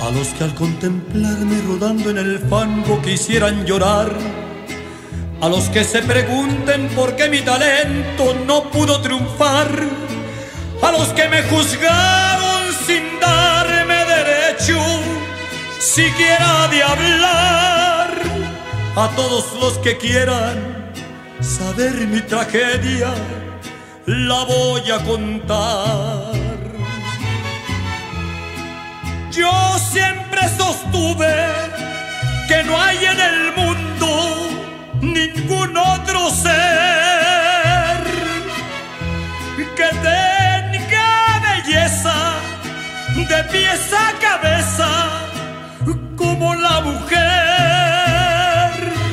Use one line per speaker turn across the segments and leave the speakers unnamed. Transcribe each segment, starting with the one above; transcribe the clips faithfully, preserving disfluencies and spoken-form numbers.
A los que al contemplarme rodando en el fango quisieran llorar, a los que se pregunten por qué mi talento no pudo triunfar, a los que me juzgaron sin darme derecho siquiera de hablar, a todos los que quieran saber mi tragedia, la voy a contar. Yo siempre sostuve que no hay en el mundo ningún otro ser que tenga belleza de pies a cabeza como la mujer.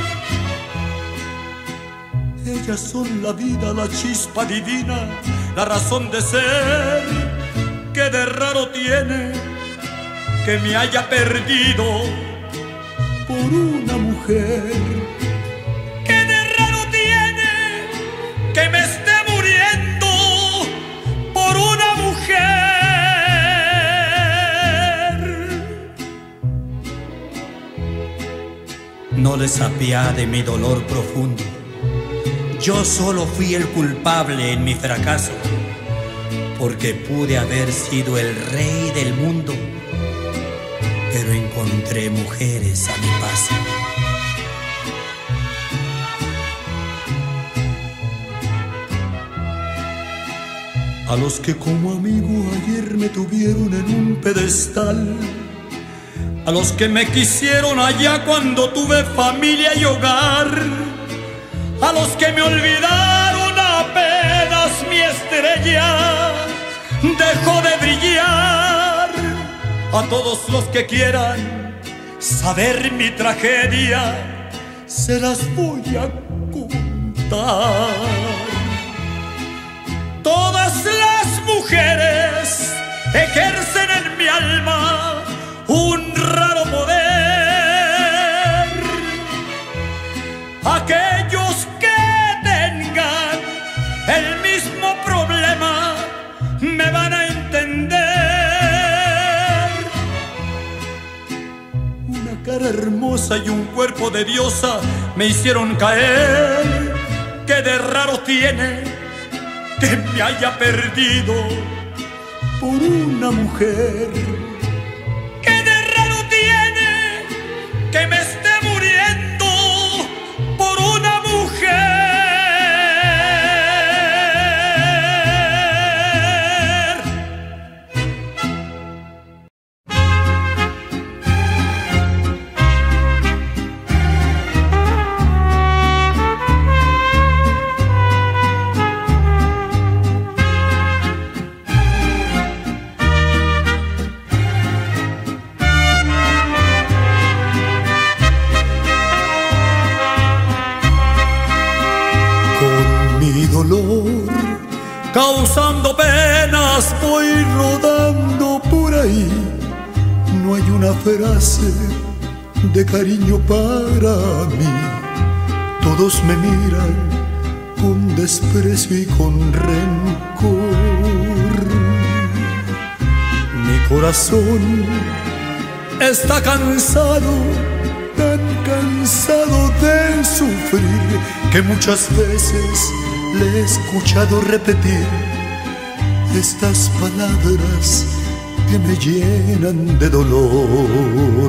Ellas son la vida, la chispa divina, la razón de ser que de raro tiene que me haya perdido por una mujer. Que de raro tiene que me esté muriendo por una mujer. No les apiade mi dolor profundo. Yo solo fui el culpable en mi fracaso, porque pude haber sido el rey del mundo, pero encontré mujeres a mi paso. A los que como amigo ayer me tuvieron en un pedestal, a los que me quisieron allá cuando tuve familia y hogar, a los que me olvidaron apenas mi estrella dejó de brillar, a todos los que quieran saber mi tragedia, se las voy a contar. Todas las mujeres ejercen en mi alma un raro poder. Aquellos que tengan el mismo problema me van a entender. Una cara hermosa y un cuerpo de diosa me hicieron caer. Que de raro tiene que me haya perdido por una mujer. Que de raro tiene que me esté muriendo por una mujer. Causando penas voy rodando por ahí. No hay una frase de cariño para mí. Todos me miran con desprecio y con rencor. Mi corazón está cansado, tan cansado de sufrir, que muchas veces le he escuchado repetir estas palabras que me llenan de dolor.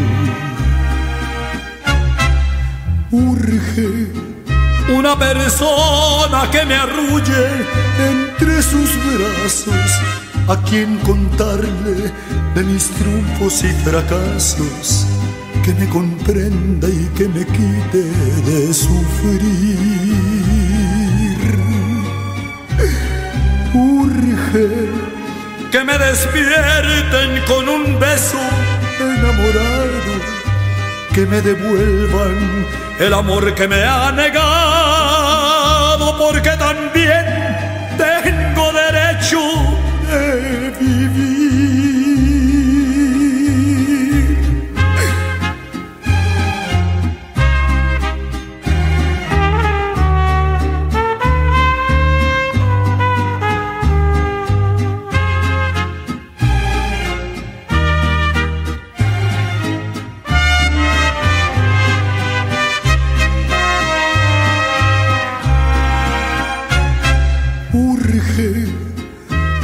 Urge una persona que me arrulle entre sus brazos, a quien contarle de mis triunfos y fracasos, que me comprenda y que me quite de sufrir. Urge que me despierten con un beso enamorado, que me devuelvan el amor que me ha negado, porque también tengo derecho de vivir.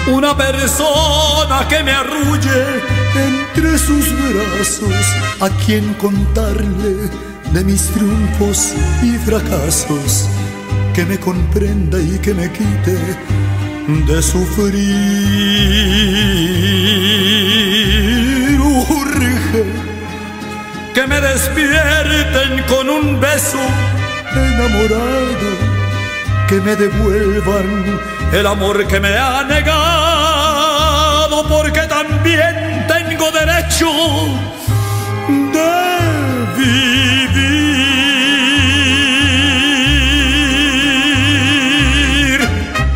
una persona que me arrulle entre sus brazos, a quien contarle de mis triunfos y fracasos, que me comprenda y que me quite de sufrir. Urge que me despierten con un beso enamorado, que me devuelvan el amor que me ha negado, porque también tengo derecho de vivir.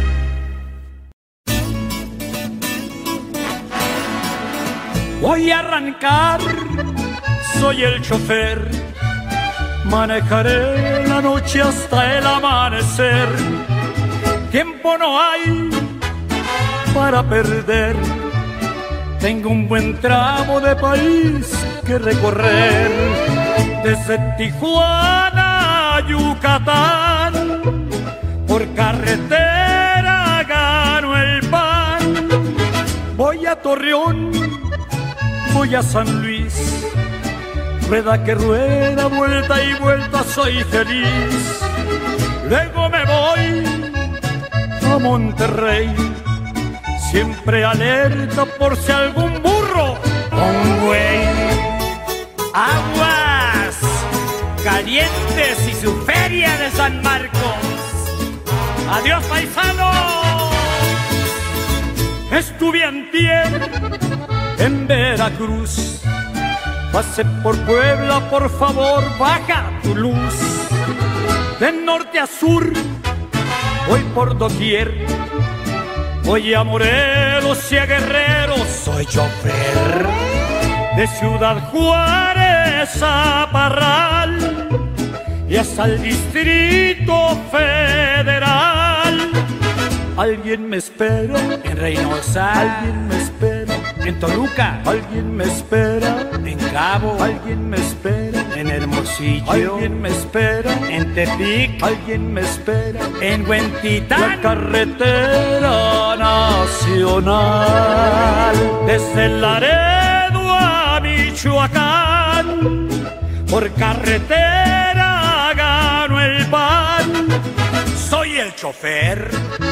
Voy a arrancar, soy el chofer, manejaré la noche hasta el amanecer. Tiempo no hay para perder, tengo un buen tramo de país que recorrer. Desde Tijuana a Yucatán, por carretera gano el pan. Voy a Torreón, voy a San Luis, rueda que rueda, vuelta y vuelta, soy feliz. Luego me voy a Monterrey, siempre alerta por si algún burro o un güey.
Aguas Calientes y su feria de San Marcos. Adiós, paisanos.
Estuve antier en Veracruz, pasé por Puebla, por favor baja tu luz. De norte a sur voy por doquier, voy a Morelos y a Guerrero, soy chofer. De Ciudad Juárez a Parral y hasta el Distrito Federal. Alguien me espera
en Reynosa,
alguien me espera
en Toluca,
alguien me espera
en Cabo,
alguien me espera
en Hermosillo,
alguien me espera
en Tepic,
alguien me espera
en Huentitán.
La carretera nacional desde Laredo a Michoacán, por carretera gano el pan. Soy el chofer.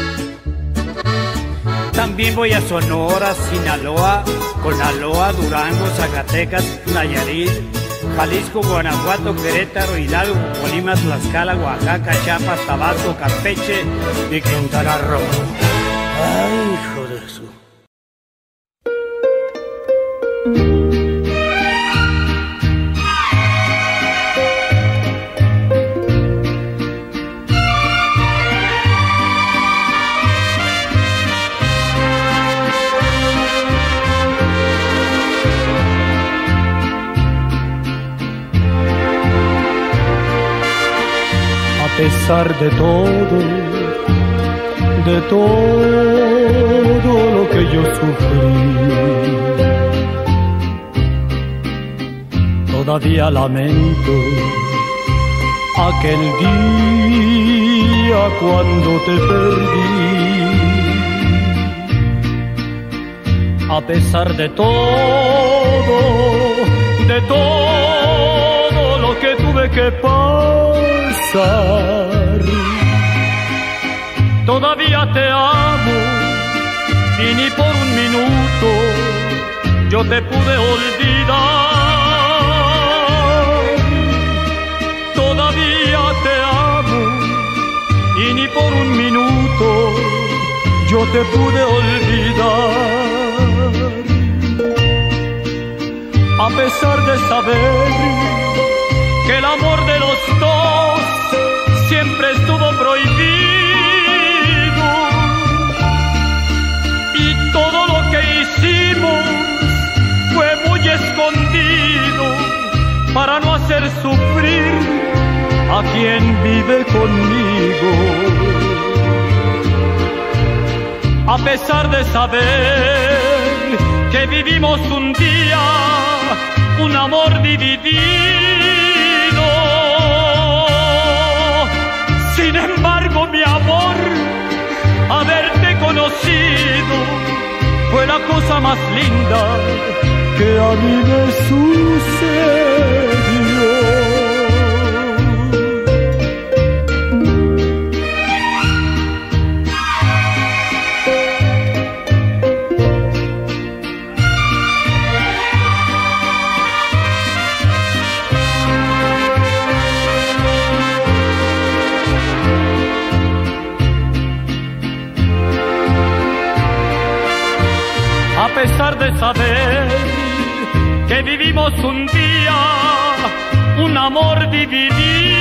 También voy a Sonora, Sinaloa, Conaloa, Durango, Zacatecas, Nayarit, Jalisco, Guanajuato, Querétaro, Hidalgo, Colima, Tlaxcala, Oaxaca, Chiapas, Tabasco, Campeche y Quintana Roo.
Ay, hijo de su... A pesar de todo, de todo lo que yo sufrí, todavía lamento aquel día cuando te perdí. A pesar de todo, de todo lo que tuve que pasar, todavía te amo y ni por un minuto yo te pude olvidar. Todavía te amo y ni por un minuto yo te pude olvidar. A pesar de saber que el amor de los dos siempre estuvo prohibido, y todo lo que hicimos fue muy escondido para no hacer sufrir a quien vive conmigo. A pesar de saber que vivimos un día un amor dividido, sin embargo, mi amor, haberte conocido fue la cosa más linda que a mí me sucedió. A pesar de saber que vivimos un día, un amor dividido,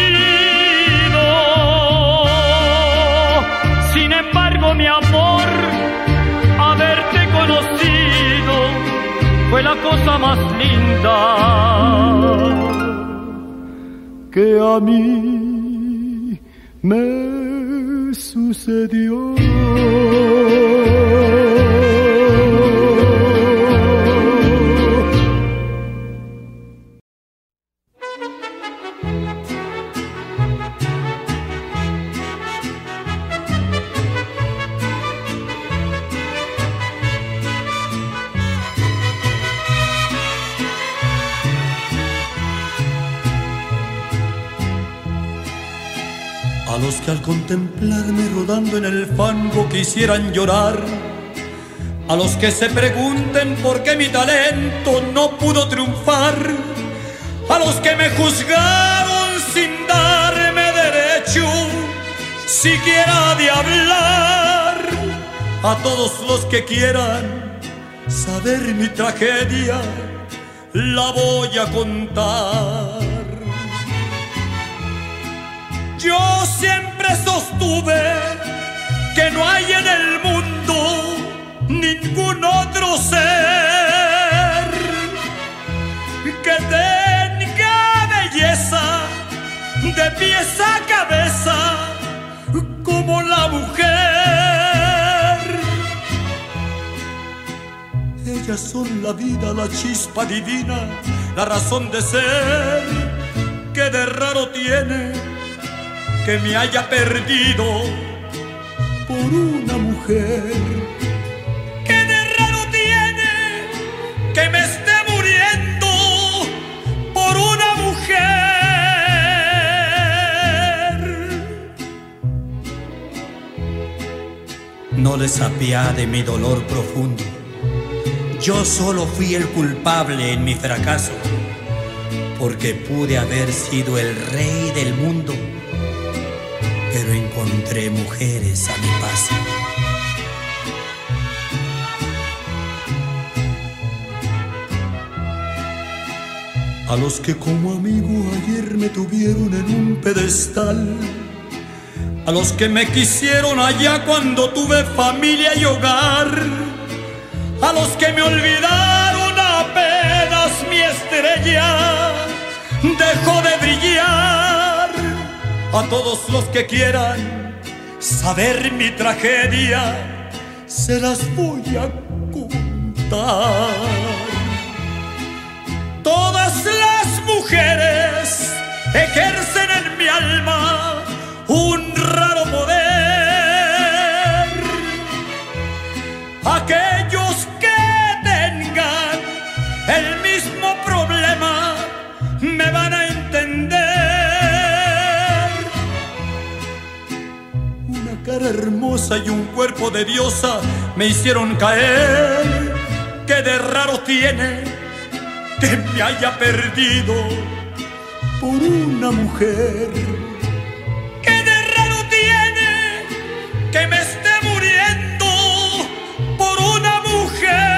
sin embargo, mi amor, haberte conocido fue la cosa más linda que a mí me sucedió. A los que al contemplarme rodando en el fango quisieran llorar, a los que se pregunten por qué mi talento no pudo triunfar, a los que me juzgaron sin darme derecho siquiera de hablar, a todos los que quieran saber mi tragedia, la voy a contar. Yo siempre sostuve que no hay en el mundo ningún otro ser que tenga belleza de pies a cabeza como la mujer. Ellas son la vida, la chispa divina, la razón de ser que de raro tiene que me haya perdido por una mujer. ¿Qué de raro tiene que me esté muriendo por una mujer? No les apiade mi dolor profundo. Yo solo fui el culpable en mi fracaso, porque pude haber sido el rey del mundo, pero encontré mujeres a mi paso. A los que como amigo ayer me tuvieron en un pedestal, a los que me quisieron allá cuando tuve familia y hogar, a los que me olvidaron apenas mi estrella dejó de brillar, a todos los que quieran saber mi tragedia, se las voy a contar. Todas las mujeres ejercen en mi alma un raro poder. Aquellos que tengan el mismo problema me van a entender. Una cara hermosa y un cuerpo de diosa me hicieron caer. Que de raro tiene que me haya perdido por una mujer. Que de raro tiene que me esté muriendo por una mujer.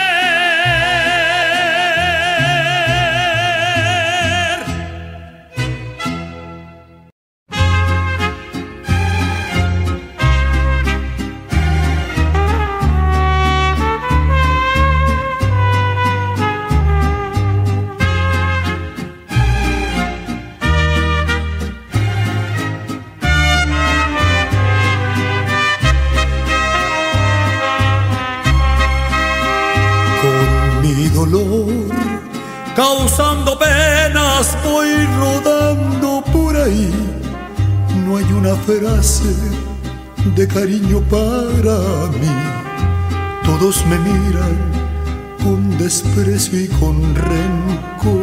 Causando penas voy rodando por ahí. No hay una frase de cariño para mí. todos me miran con desprecio y con rencor.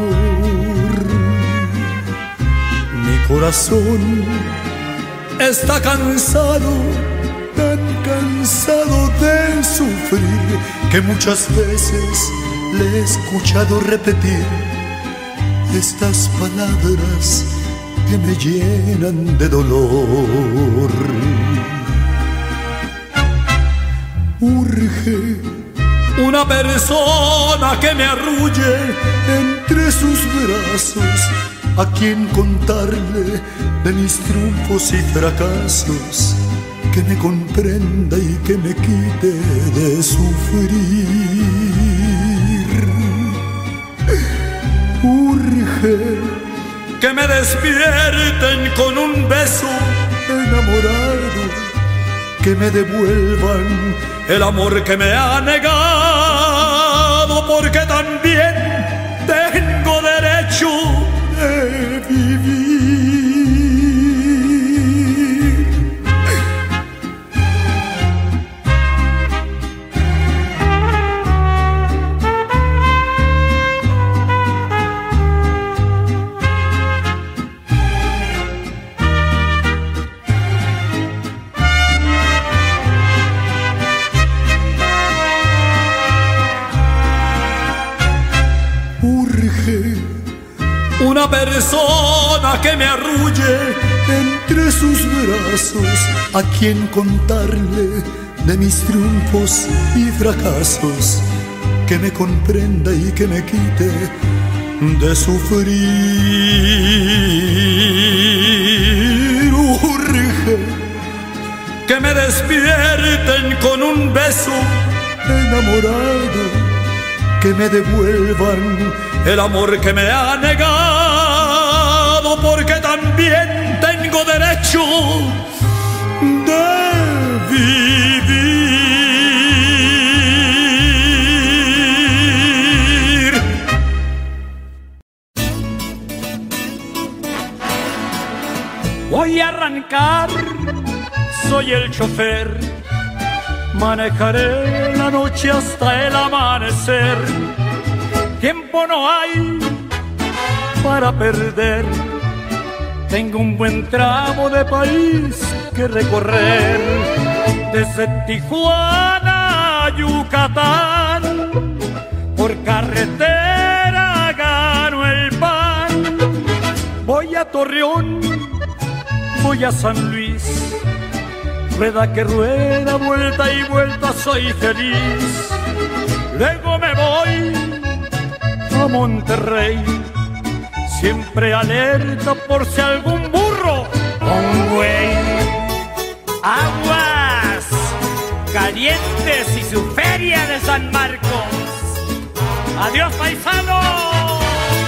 Mi corazón está cansado, tan cansado de sufrir, que muchas veces le he escuchado repetir estas palabras que me llenan de dolor. Urge una persona que me arrulle entre sus brazos, a quien contarle de mis triunfos y fracasos, que me comprenda y que me quite de sufrir. Urge que me despierten con un beso enamorado, que me devuelvan el amor que me ha negado, porque también tengo derecho de vivir. Una persona que me arrulle entre sus brazos, a quien contarle de mis triunfos y fracasos, que me comprenda y que me quite de sufrir. Urge que me despierten con un beso enamorado, que me devuelvan el amor que me ha negado, porque también tengo derecho de vivir.
Voy a arrancar, soy el chofer, manejaré la noche hasta el amanecer. Tiempo no hay para perder, tengo un buen tramo de país que recorrer. Desde Tijuana a Yucatán, por carretera gano el pan. Voy a Torreón, voy a San Luis, rueda que rueda, vuelta y vuelta, soy feliz. Luego me voy a Monterrey, siempre alerta por si algún burro o un güey. Aguas Calientes y su feria de San Marcos. Adiós, paisanos.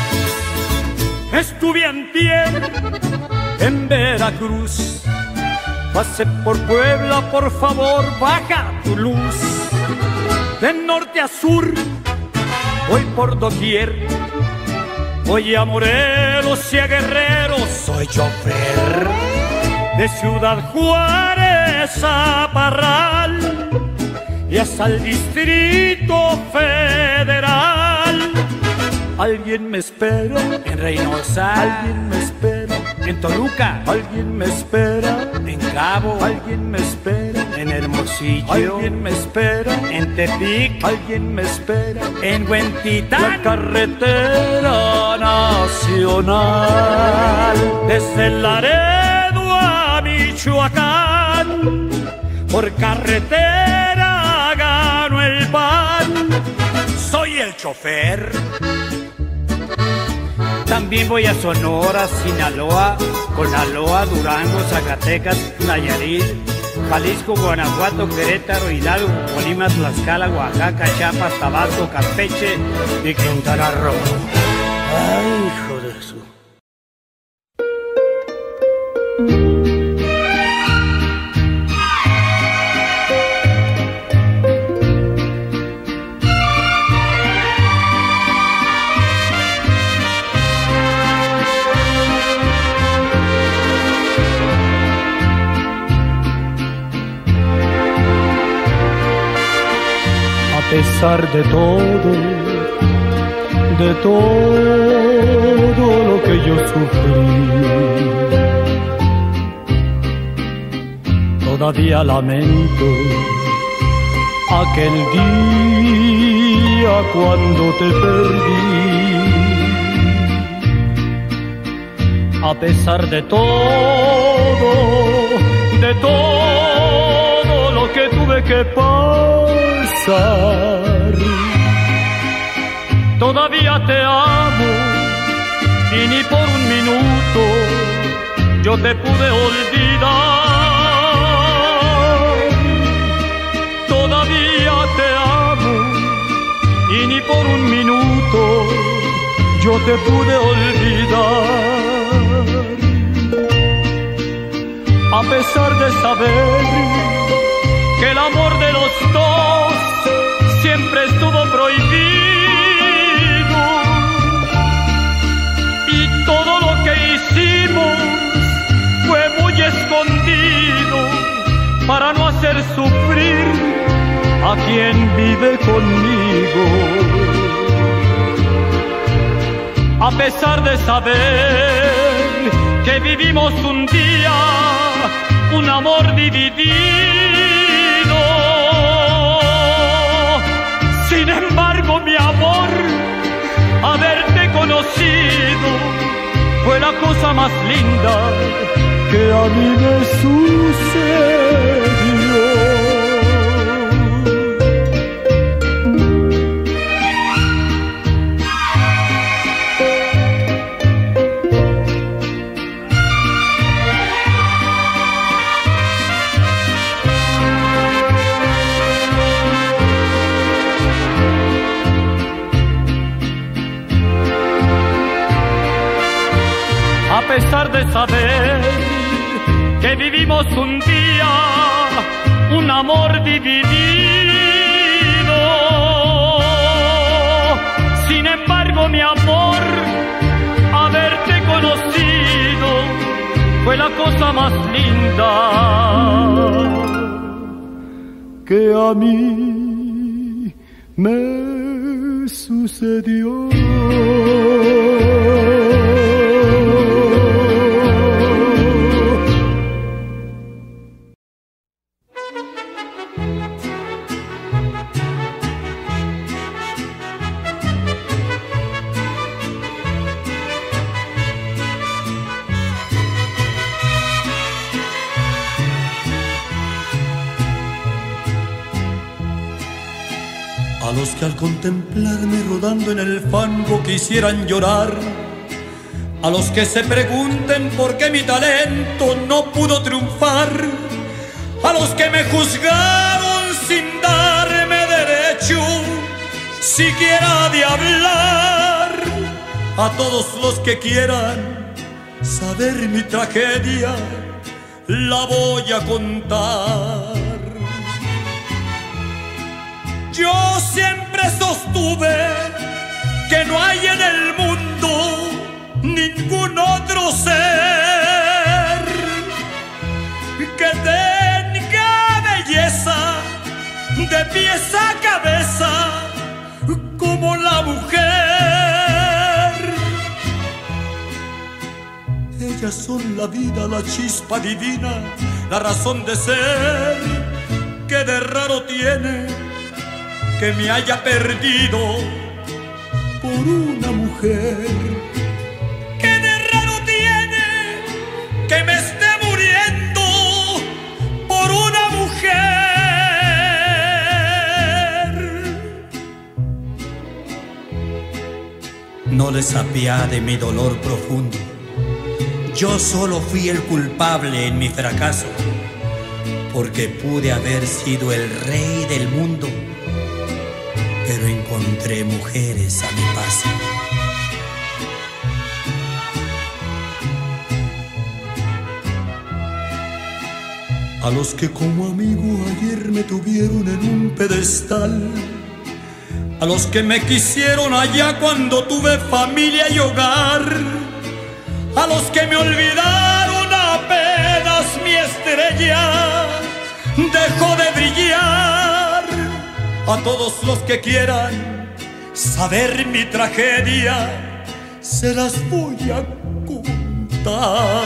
Estuve antier en Veracruz, pasé por Puebla, por favor baja tu luz. De norte a sur voy por doquier, voy a Morelos y a Guerrero, soy chofer. De Ciudad Juárez a Parral y hasta el Distrito Federal. Alguien me espera en Reynosa, alguien me espera en Toluca, alguien me espera en Cabo, alguien me espera en Hermosillo, alguien me espera en Tepic, alguien me espera en Huentitán. La carretera nacional desde Laredo a Michoacán, por carretera gano el pan, soy el chofer. También voy a Sonora, Sinaloa, Conaloa, Durango, Zacatecas, Nayarit, Jalisco, Guanajuato, Querétaro, Hidalgo, Colima, Tlaxcala, Oaxaca, Chiapas, Tabasco, Campeche y Quintana Roo. Ay, hijo de su...
pesar de todo, de todo lo que yo sufrí. Todavía lamento aquel día cuando te perdí. A pesar de todo, de todo lo que tuve que pasar, todavía te amo y ni por un minuto yo te pude olvidar. Todavía te amo y ni por un minuto yo te pude olvidar. A pesar de saber que el amor de los dos siempre estuvo prohibido y todo lo que hicimos fue muy escondido para no hacer sufrir a quien vive conmigo. A pesar de saber que vivimos un día un amor dividido, sin embargo, mi amor, haberte conocido fue la cosa más linda que a mí me sucedió. A pesar de saber que vivimos un día un amor dividido, sin embargo, mi amor, haberte conocido fue la cosa más linda que a mí me sucedió. A los que al contemplarme rodando en el fango quisieran llorar, a los que se pregunten por qué mi talento no pudo triunfar, a los que me juzgaron sin darme derecho siquiera de hablar, a todos los que quieran saber mi tragedia, la voy a contar. Yo siempre sostuve que no hay en el mundo ningún otro ser que tenga belleza de pies a cabeza como la mujer. Ellas son la vida, la chispa divina, la razón de ser que de raro tiene que me haya perdido por una mujer. ¿Qué de raro tiene que me esté muriendo por una mujer? No les apiade mi dolor profundo. Yo solo fui el culpable en mi fracaso, porque pude haber sido el rey del mundo, pero encontré mujeres a mi paso. A los que como amigo ayer me tuvieron en un pedestal, a los que me quisieron allá cuando tuve familia y hogar, a los que me olvidaron apenas mi estrella dejó de brillar, a todos los que quieran saber mi tragedia, se las voy a contar.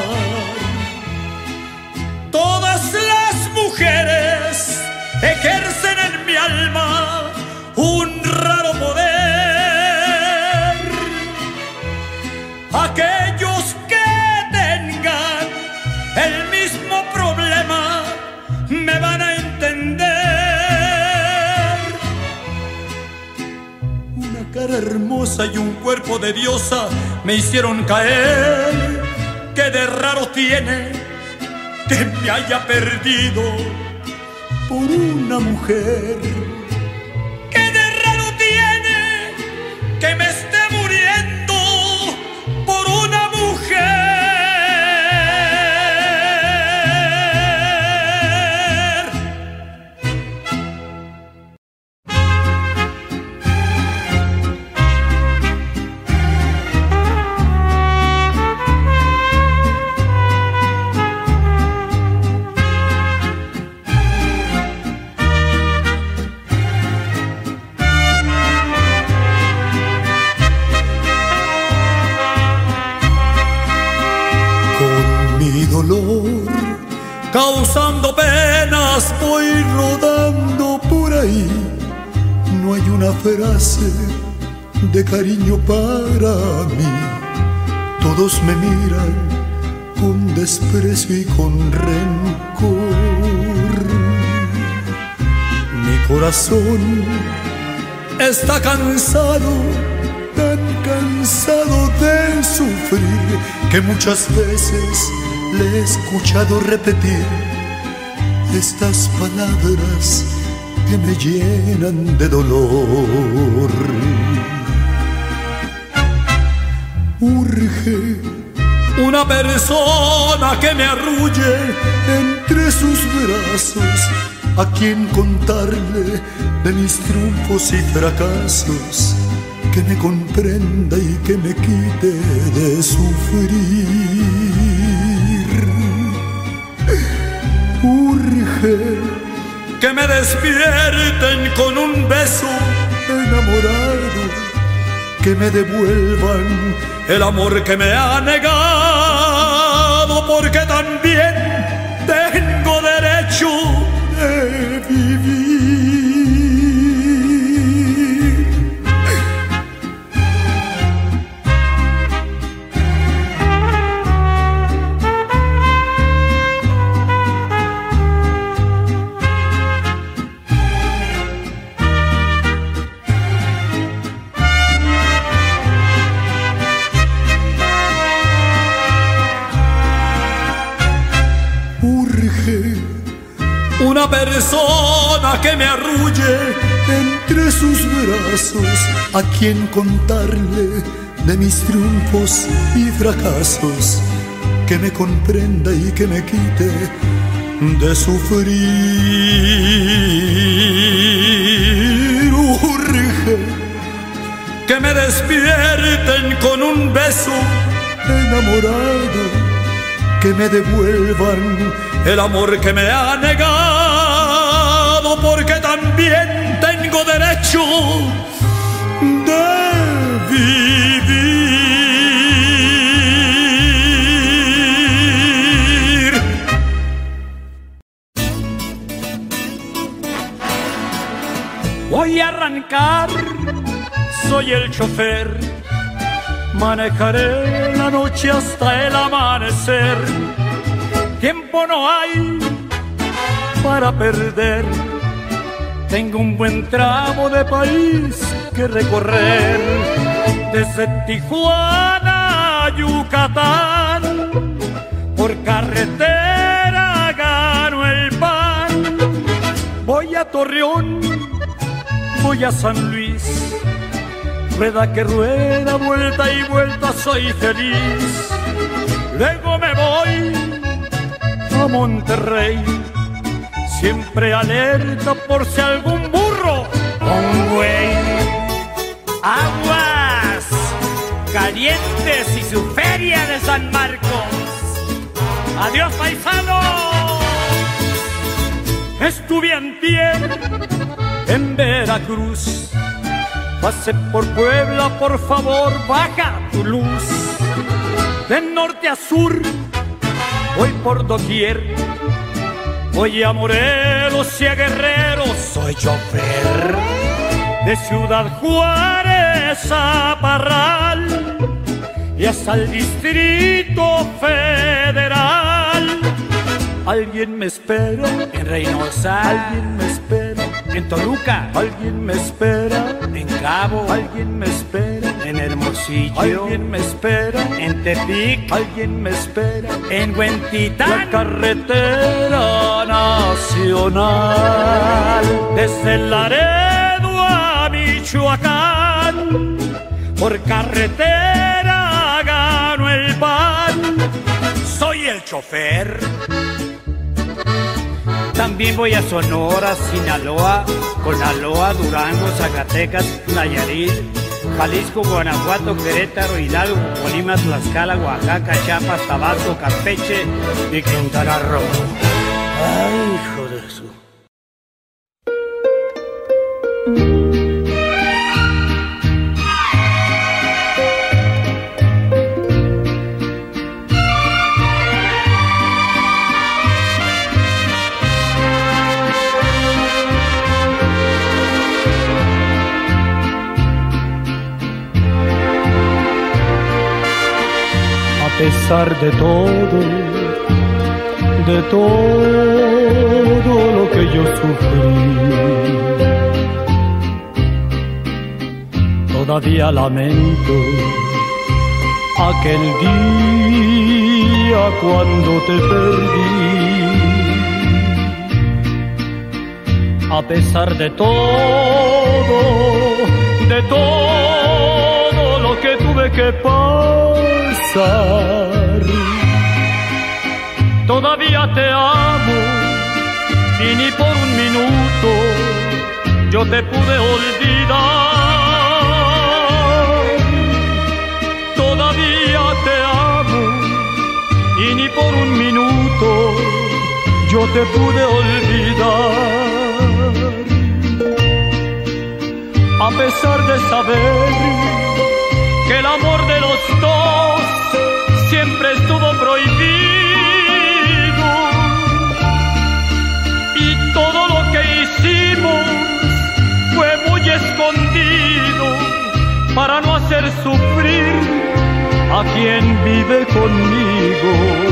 Todas las mujeres ejercen en mi alma un raro poder. Aquellos que tengan el mismo problema me van a entender. Una cara hermosa y un cuerpo de diosa me hicieron caer. ¿Qué de raro tiene que me haya perdido por una mujer? ¿Qué de raro tiene que me esté muriendo por una mujer? Dolor, causando penas, voy rodando por ahí. No hay una frase de cariño para mí. Todos me miran con desprecio y con rencor. Mi corazón está cansado, tan cansado de sufrir, que muchas veces le he escuchado repetir estas palabras que me llenan de dolor. Urge una persona que me arrulle entre sus brazos, a quien contarle de mis triunfos y fracasos, que me comprenda y que me quite de sufrir. Urge que me despierten con un beso enamorado, que me devuelvan el amor que me ha negado, porque también tengo derecho de vivir. Una persona que me arrulle entre sus brazos, a quien contarle de mis triunfos y fracasos, que me comprenda y que me quite de sufrir. Urge que me despierten con un beso enamorado, que me devuelvan el amor que me ha negado, porque también tengo derecho de vivir.
Voy a arrancar, soy el chofer, manejaré la noche hasta el amanecer. Tiempo no hay para perder, tengo un buen tramo de país que recorrer. Desde Tijuana a Yucatán, por carretera gano el pan. Voy a Torreón, voy a San Luis, rueda que rueda, vuelta y vuelta, soy feliz. Luego me voy a Monterrey, siempre alerta por si algún burro o un güey. Aguas Calientes y su feria de San Marcos. Adiós, paisano. Estuve antier
en Veracruz. Pasé por Puebla, por favor, baja tu luz. De norte a sur, voy por doquier. Voy a Morelos y a Guerrero, soy chofer. De Ciudad Juárez a Parral y hasta el Distrito Federal. Alguien me espera
En Reynosa,
alguien me espera
en Toluca,
alguien me espera
en Cabo,
alguien me espera
en Hermosillo,
alguien me espera
en Tepic,
alguien me espera
en
la
Huentitán,
carretera nacional. Desde Laredo a Michoacán, por carretera gano el pan. Soy el chofer.
También voy a Sonora, Sinaloa, Conaloa, Durango, Zacatecas, Nayarit, Jalisco, Guanajuato, Querétaro, Hidalgo, Colima, Tlaxcala, Oaxaca, Chiapas, Tabasco, Campeche y Quintana Roo.
Ay, hijo de su... A pesar de todo, de todo lo que yo sufrí, todavía lamento aquel día cuando te perdí. A pesar de todo, de todo lo que tuve que pasar, todavía te amo y ni por un minuto yo te pude olvidar. Todavía te amo y ni por un minuto yo te pude olvidar. A pesar de saber que el amor de los dos siempre estuvo prohibido, y todo lo que hicimos fue muy escondido para no hacer sufrir a quien vive conmigo.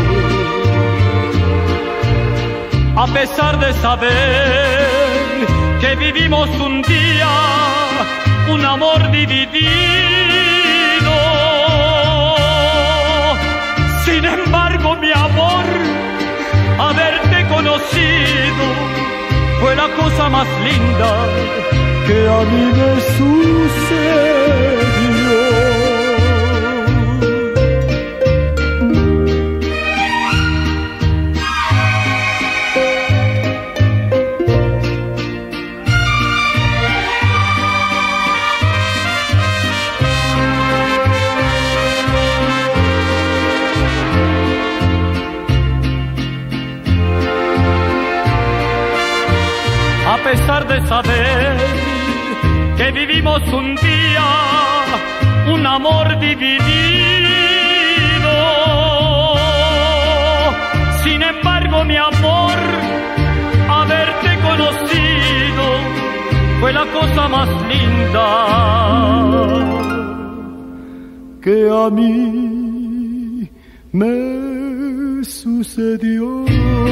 A pesar de saber que vivimos un día un amor dividido, sin embargo, mi amor, haberte conocido fue la cosa más linda que a mí me sucedió. A pesar de saber que vivimos un día un amor dividido, sin embargo, mi amor, haberte conocido fue la cosa más linda que a mí me sucedió.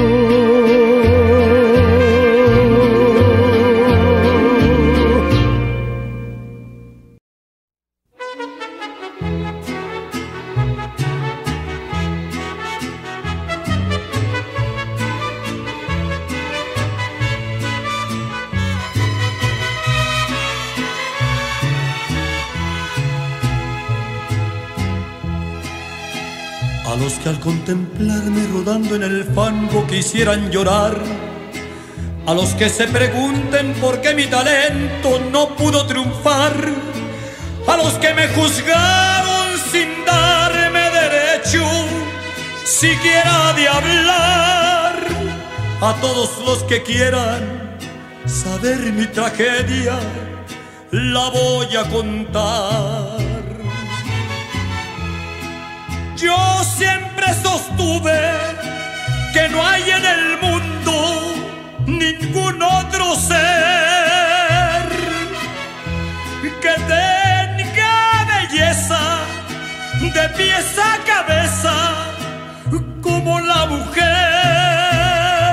A los que al contemplarme rodando en el fango quisieran llorar, a los que se pregunten por qué mi talento no pudo triunfar, a los que me juzgaron sin darme derecho siquiera de hablar, a todos los que quieran saber mi tragedia, la voy a contar. Yo siempre sostuve que no hay en el mundo ningún otro ser que tenga belleza de pies a cabeza como la mujer.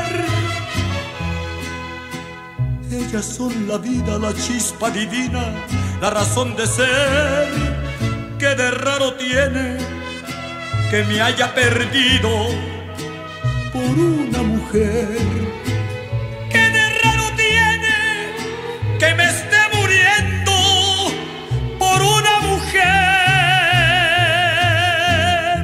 Ellas son la vida, la chispa divina, la razón de ser que de raro tiene que me haya perdido por una mujer. Que de raro tiene que me esté muriendo por una mujer.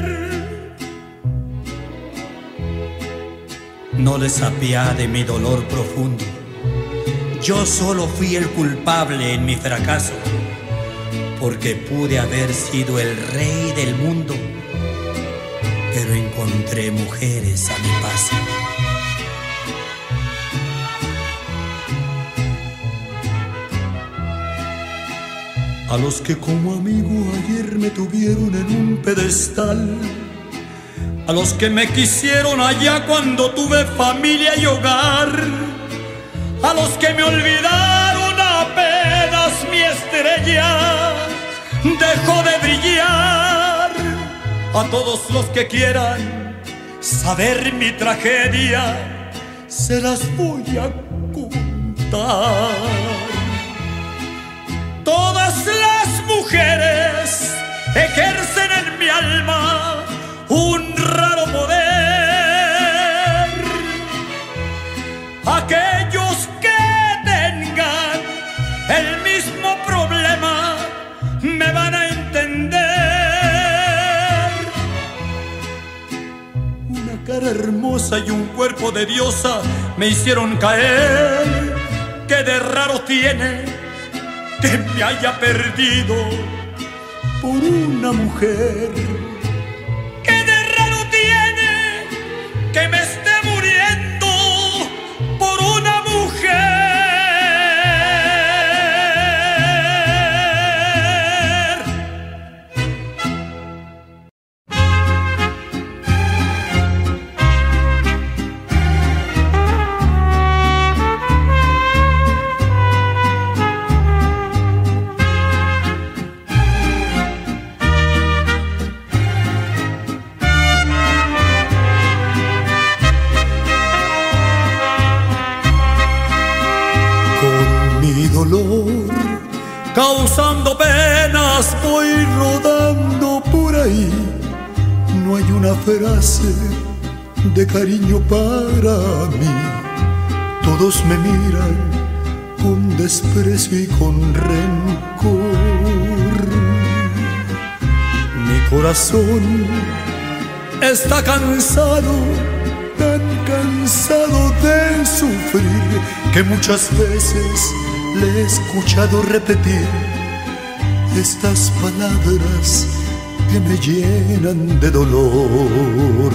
No les apiade mi dolor profundo. Yo solo fui el culpable en mi fracaso, porque pude haber sido el rey del mundo, pero encontré mujeres a mi paso. A los que como amigo ayer me tuvieron en un pedestal, a los que me quisieron allá cuando tuve familia y hogar, a los que me olvidaron apenas mi estrella dejó de brillar, a todos los que quieran saber mi tragedia, se las voy a contar. Todas las mujeres ejercen en mi alma un raro poder. Aquellos que tengan el mismo problema me van a entender. Una cara hermosa y un cuerpo de diosa me hicieron caer. Que de raro tiene que me haya perdido por una mujer. Que de raro tiene que me esté muriendo por una mujer. Causando penas voy rodando por ahí. No hay una frase de cariño para mí. Todos me miran con desprecio y con rencor. Mi corazón está cansado, tan cansado de sufrir, que muchas veces le he escuchado repetir estas palabras que me llenan de dolor.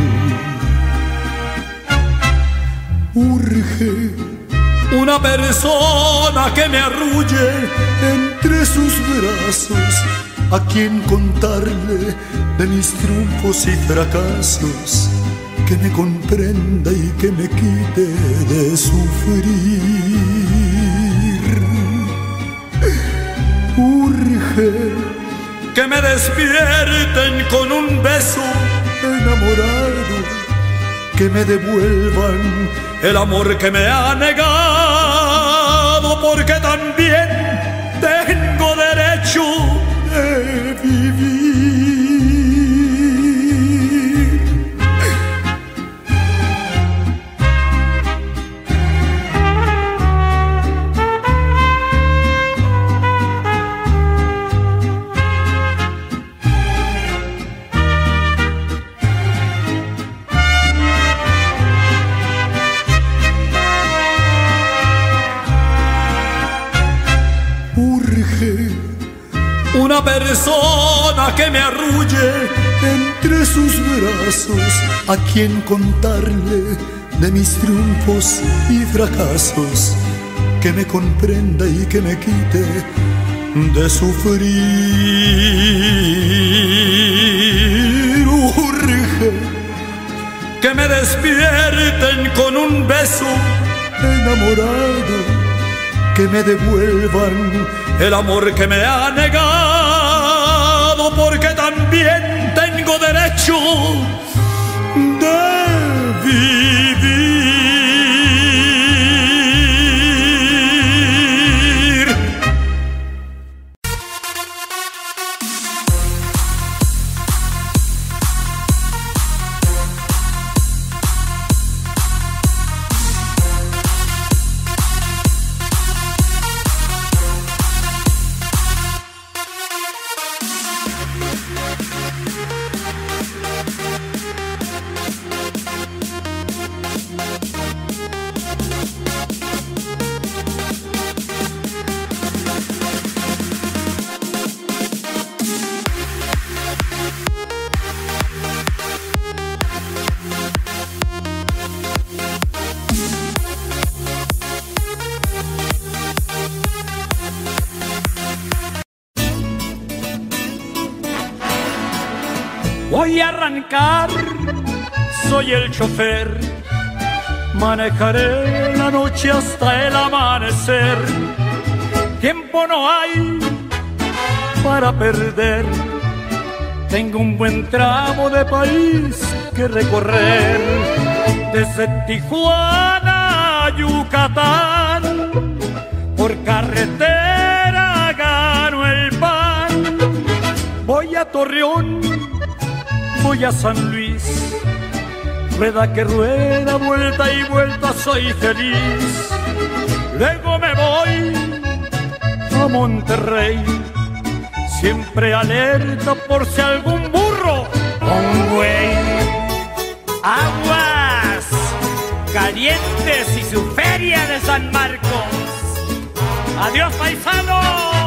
Urge una persona que me arrulle entre sus brazos, a quien contarle de mis triunfos y fracasos, que me comprenda y que me quite de sufrir. Urge que me despierten con un beso enamorado, que me devuelvan el amor que me ha negado, porque también tengo derecho de vivir. Una persona que me arrulle entre sus brazos, a quien contarle de mis triunfos y fracasos, que me comprenda y que me quite de sufrir. Urge que me despierten con un beso enamorado, que me devuelvan el amor que me ha negado, porque también tengo derecho de vivir.
Voy a arrancar, soy el chofer, manejaré la noche hasta el amanecer. Tiempo no hay para perder, tengo un buen tramo de país que recorrer. Desde Tijuana a Yucatán, por carretera gano el pan. Voy a Torreón, voy a San Luis, rueda que rueda, vuelta y vuelta, soy feliz. Luego me voy a Monterrey, siempre alerta por si algún burro o un güey. Aguas Calientes y su feria de San Marcos. Adiós, paisano.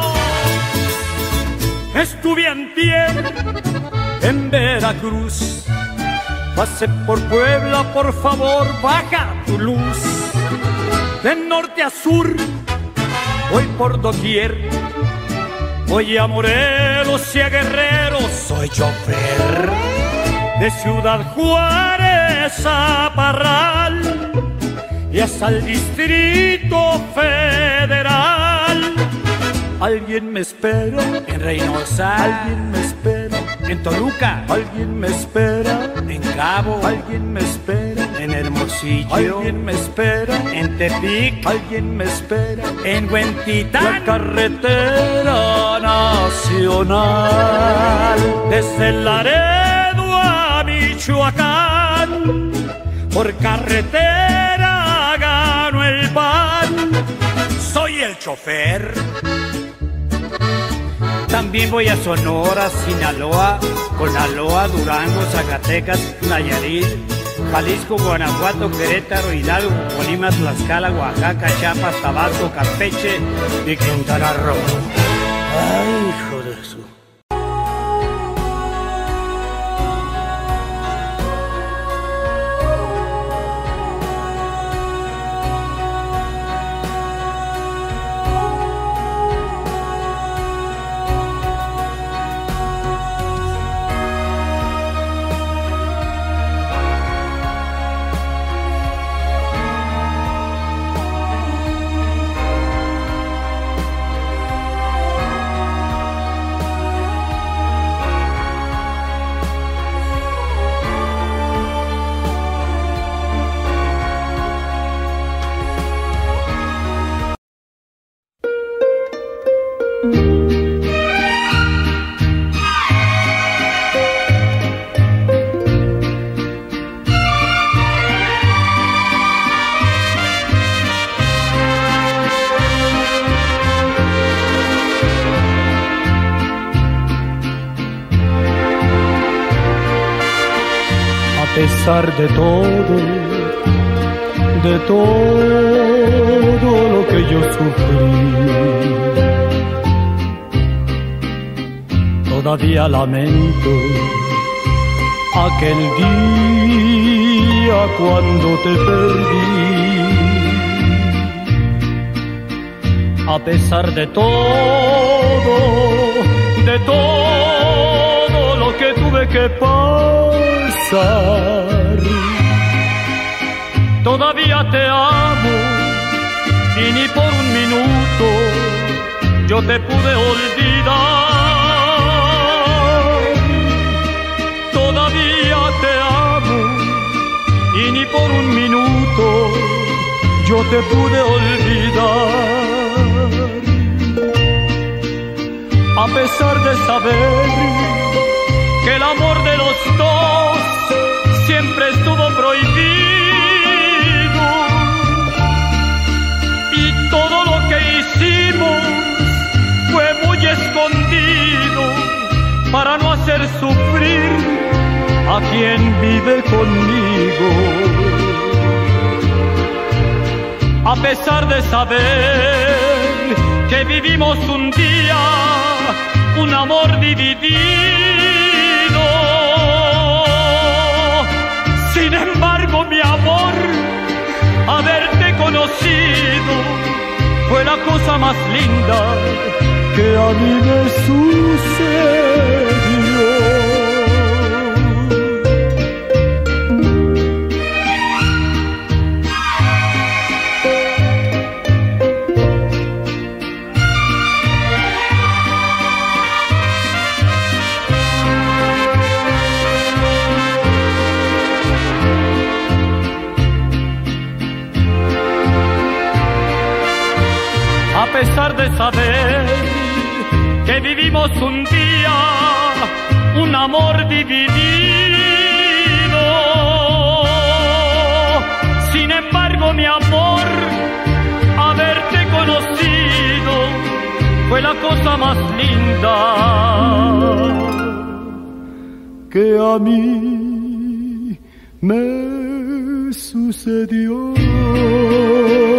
Estuve antier en Veracruz, pasé por Puebla, por favor baja tu luz. De norte a sur voy por doquier, voy a Morelos y a Guerrero, soy chofer. De Ciudad Juárez a Parral y hasta el Distrito Federal. Alguien me espera
en Reynosa,
alguien me espera
en Toluca,
alguien me espera
en Cabo,
alguien me espera
en Hermosillo,
alguien me espera
en Tepic,
alguien me espera
en Huentitán.
La carretera nacional desde Laredo a Michoacán, por carretera gano el pan, soy el chofer.
También voy a Sonora, Sinaloa, Conaloa, Durango, Zacatecas, Nayarit, Jalisco, Guanajuato, Querétaro, Hidalgo, Colima, Tlaxcala, Oaxaca, Chiapas, Tabasco, Campeche y Quintana Roo.
Ay, hijo de su... A pesar de todo, de todo lo que yo sufrí, todavía lamento aquel día cuando te perdí.
A pesar de todo, de todo lo que tuve que pasar, todavía te amo y ni por un minuto yo te pude olvidar. Todavía te amo y ni por un minuto yo te pude olvidar. A pesar de saber que el amor de los dos siempre estuvo prohibido y todo lo que hicimos fue muy escondido para no hacer sufrir a quien vive conmigo. A pesar de saber que vivimos un día un amor dividido, sin embargo, mi amor, haberte conocido fue la cosa más linda que a mí me sucedió. A pesar de saber que vivimos un día un amor dividido, sin embargo, mi amor, haberte conocido fue la cosa más linda que a mí me sucedió.